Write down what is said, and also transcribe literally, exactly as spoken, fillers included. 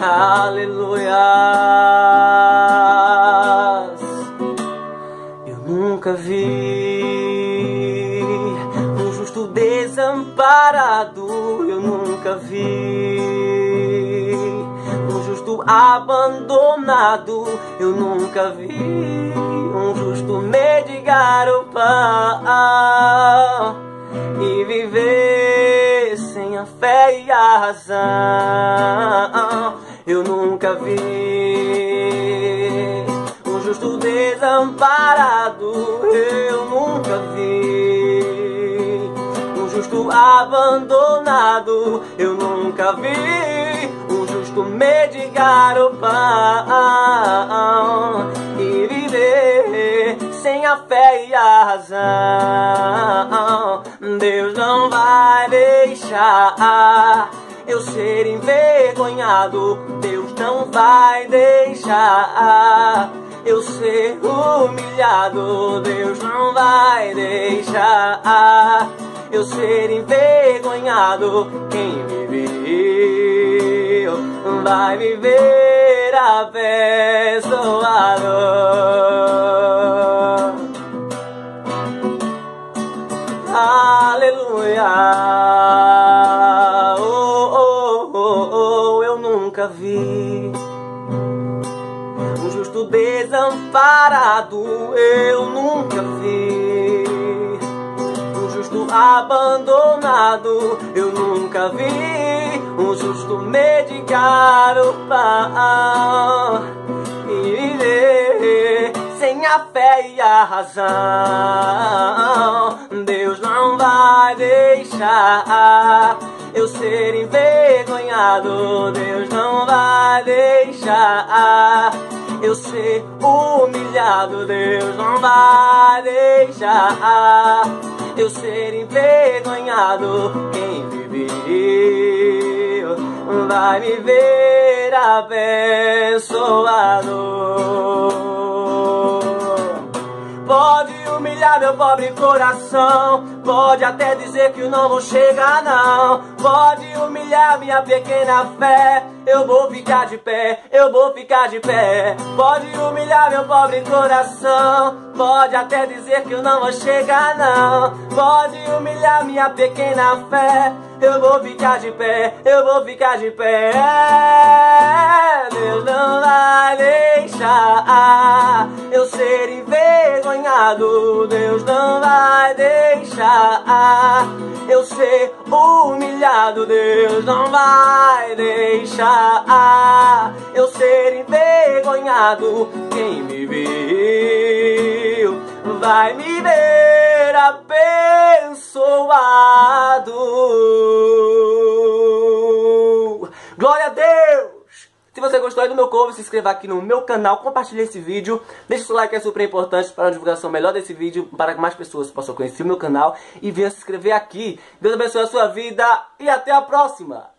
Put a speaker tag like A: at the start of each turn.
A: Aleluia. Eu nunca vi um justo desamparado. Eu nunca vi um justo abandonado. Eu nunca vi um justo mendigar o pão e viver sem a fé e a razão. Eu nunca vi um justo desamparado. Eu nunca vi um justo abandonado. Eu nunca vi um justo mendigar o pão e viver sem a fé e a razão. Deus não vai deixar eu ser envergonhado. Deus não vai deixar eu ser humilhado. Deus não vai deixar eu ser envergonhado. Quem me viu vai viver abençoado. Aleluia. Oh, oh, oh, oh. Eu nunca vi um justo desamparado. Eu nunca vi um justo abandonado. Eu nunca vi um justo mendigar o pão e viver sem a fé e a razão. Deus não vai deixar eu ser envergonhado. Deus não vai deixar eu ser humilhado. Deus não vai deixar eu ser envergonhado. Quem me viu vai me ver abençoado. Pode humilhar meu pobre coração, pode até dizer que eu não vou chegar não. Pode humilhar minha pequena fé, eu vou ficar de pé, eu vou ficar de pé. Pode humilhar meu pobre coração, pode até dizer que eu não vou chegar não. Pode humilhar minha pequena fé, eu vou ficar de pé, eu vou ficar de pé. Deus não vai deixar eu ser envergonhado. Deus não vai deixar eu ser humilhado. Deus não vai deixar eu ser envergonhado. Quem me viu vai me ver abençoado. Glória a Deus! Se você gostou aí do meu cover, se inscreva aqui no meu canal, compartilhe esse vídeo, deixe o seu like, que é super importante para uma divulgação melhor desse vídeo, para que mais pessoas possam conhecer o meu canal e venham se inscrever aqui. Deus abençoe a sua vida e até a próxima!